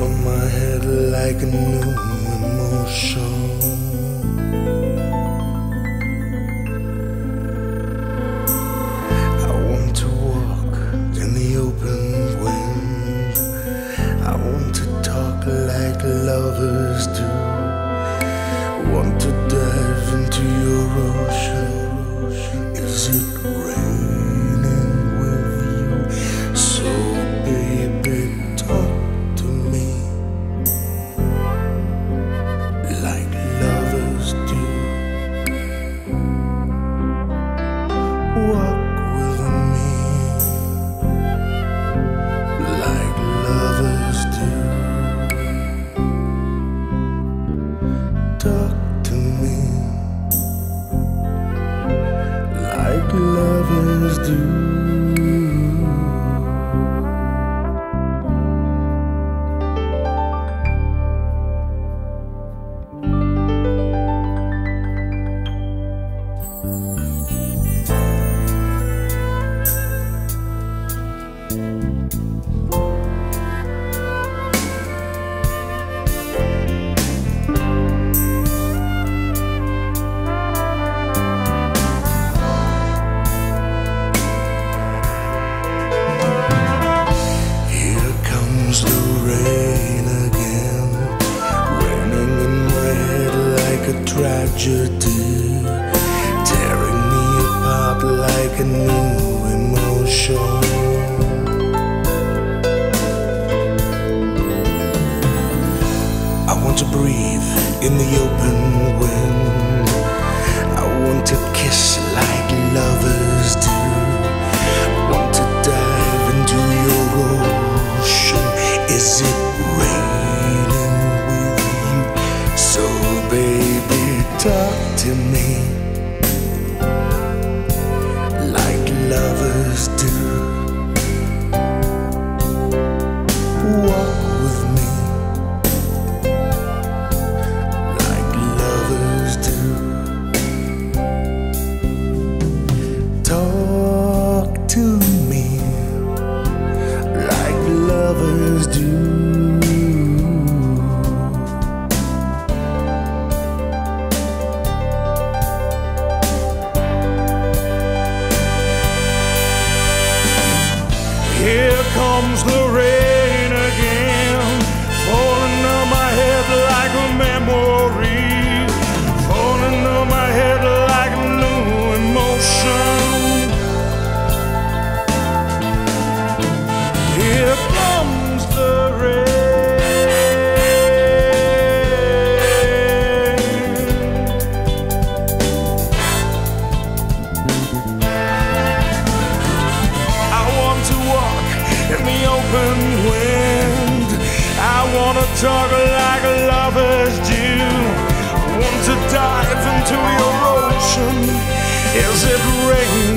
on my head like a new emotion. I want to walk in the open wind. I want to talk like lovers do. Want to dive into your ocean. Is it raining with you? So baby, talk to me like lovers do. Walk with me like lovers do. Talk to me like lovers do. Tragedy, tearing me apart like a new emotion. I want to breathe in the open wind. I want to kiss like lovers do. I want to dive into your ocean. Is it raining with you? So baby, talk to me like lovers do. Walk with me like lovers do. Talk to me like lovers do. Here comes the rain again, falling on my head like a memory, falling on my head like a new emotion. Here comes the in the open wind. I wanna talk like lovers do. I want to dive into your ocean. Is it raining?